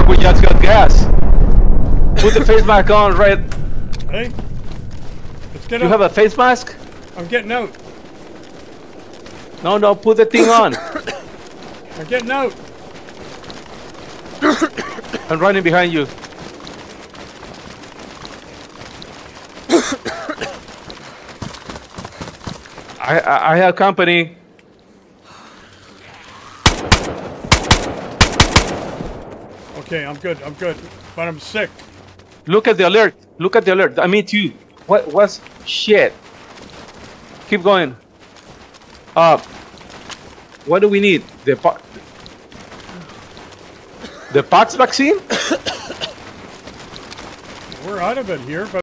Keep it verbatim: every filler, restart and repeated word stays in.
fuck, we just got gas. Put the face mask on, Red. Hey, let's get You out. have a face mask? I'm getting out. No, no, put the thing on. I'm getting out. I'm running behind you. I, I I have company. Okay, I'm good. I'm good, but I'm sick. Look at the alert. Look at the alert. I mean, you. What? What's shit? Keep going. Uh, what do we need? The po the pox vaccine? We're out of it here, but.